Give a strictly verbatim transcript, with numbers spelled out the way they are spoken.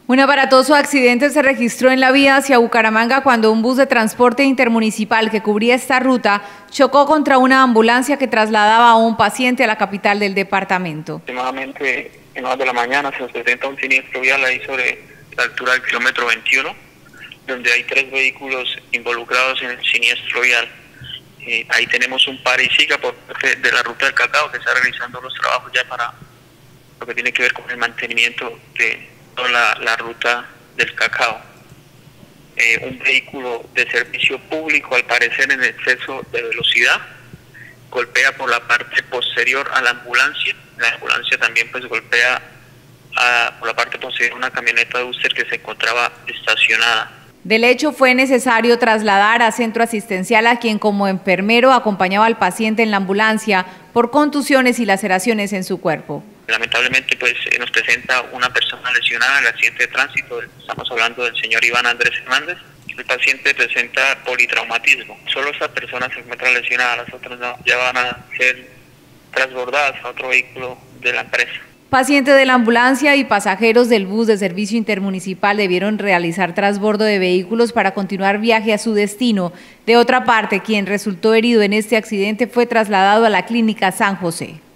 Un aparatoso accidente se registró en la vía hacia Bucaramanga cuando un bus de transporte intermunicipal que cubría esta ruta chocó contra una ambulancia que trasladaba a un paciente a la capital del departamento. Aproximadamente en horas de la mañana se nos presenta un siniestro vial ahí sobre la altura del kilómetro veintiuno, donde hay tres vehículos involucrados en el siniestro vial. Eh, ahí tenemos un pare y siga por parte de la ruta del cacao que está realizando los trabajos ya para lo que tiene que ver con el mantenimiento de La, la ruta del cacao. Eh, un vehículo de servicio público, al parecer en exceso de velocidad, golpea por la parte posterior a la ambulancia. La ambulancia también pues golpea a, por la parte posterior una camioneta de Buster que se encontraba estacionada. Del hecho fue necesario trasladar a centro asistencial a quien como enfermero acompañaba al paciente en la ambulancia por contusiones y laceraciones en su cuerpo. Lamentablemente pues nos presenta una persona lesionada en el accidente de tránsito. Estamos hablando del señor Iván Andrés Hernández. El paciente presenta politraumatismo. Solo esta persona se encuentra lesionada, las otras no, ya van a ser transbordadas a otro vehículo de la empresa. Paciente de la ambulancia y pasajeros del bus de servicio intermunicipal debieron realizar transbordo de vehículos para continuar viaje a su destino. De otra parte, quien resultó herido en este accidente fue trasladado a la clínica San José.